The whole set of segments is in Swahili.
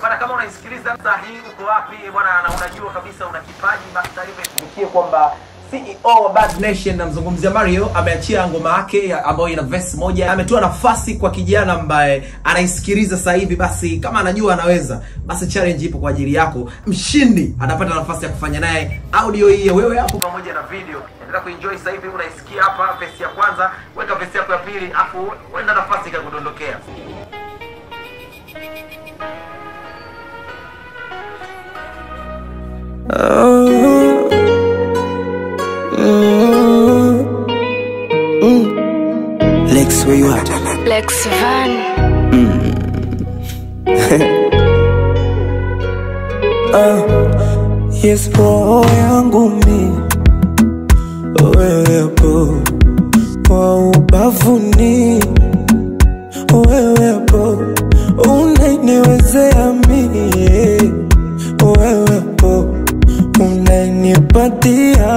Bwana, kama unaisikiliza sasa hii uko wapi bwana na unajua kabisa una kipaji, basi taarifa ikufikie kwamba CEO wa Bad Nation namzungumzia Marioo ameachia ngoma yake ambayo ina verse moja. Ametoa nafasi kwa kijana ambaye anaisikiliza sasa hivi, basi kama anajua anaweza, basi challenge ipo kwa ajili yako. Mshindi atapata nafasi ya kufanya naye audio hii Wewe hapo pamoja na video. Endelea kuenjoy sasa hivi unaisikia hapa verse ya kwanza, weka verse yako ya pili, afu wenda nafasi ikakudondokea. Lex, where you at? Lex Van. Yes, roho yangu mi wewepo kwa ubavuni, wewepo unaniwezea mi, wewepo unanipatia,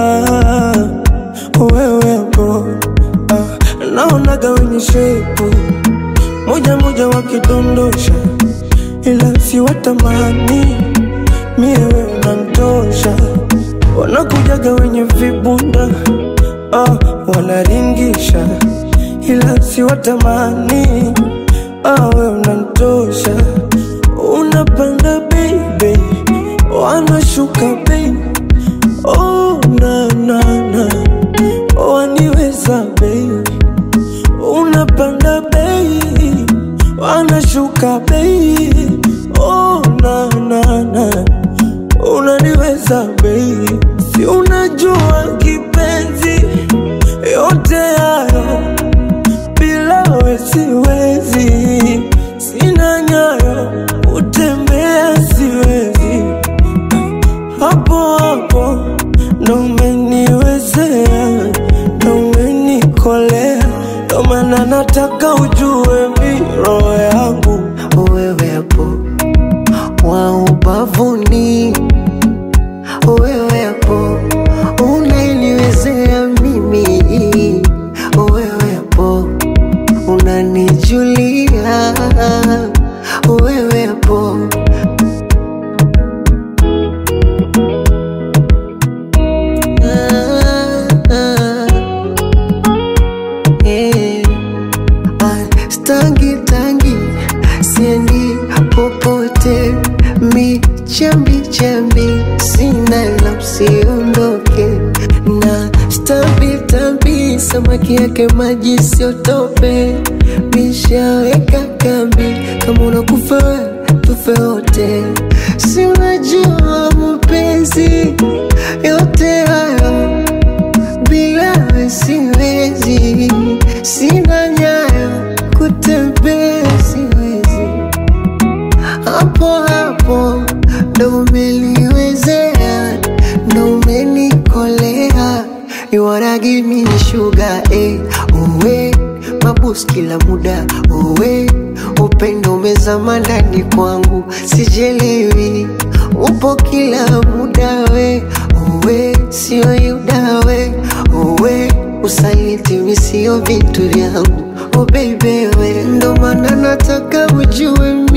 wewepo naonaga wenye shepu moja moja wakidondosha, ila si watamani mie wewe unantosha. Wanakujaga wenye vibunda wanaringisha, ila si watamani wewe unantosha. Unapanda baby, wanashuka baby, oh na na na, waniweza baby. Unapanda baby, wanashuka baby, oh na na na, unaniweza baby. Si unajua kipenzi, yote hayo bila wewe siwezi. Sina nyayo, utembea siwezi. Hapo hapo ndo umeniwezea, ndo umenikolea, ndo maana nataka ujue mi roho yangu wewe hapo wa ubavuni, wewe hapo unaniwezea mimi, wewe hapo unanijulia, wewe hapo tangi siendi popote, mi chambi chambi sina la usiondoke, na stambi samaki yake maji sio tope, mishaweka kambi kama unakufa tufe wote. Si unajua mapenzi yote hayo bila wewe siwezi. Sina nyayo, kutembea siwezi. Hapo hapo ndo umeniwezea, ndo umenikolea. You wanna give me sugar, uwe mabus kila muda, uwe upendo umezama ndani kwangu, sijelewi upo kila muda, uwe sio yuda, uwe usaliti misio vitu vyangu, oh baby we, ndo maana nataka ujue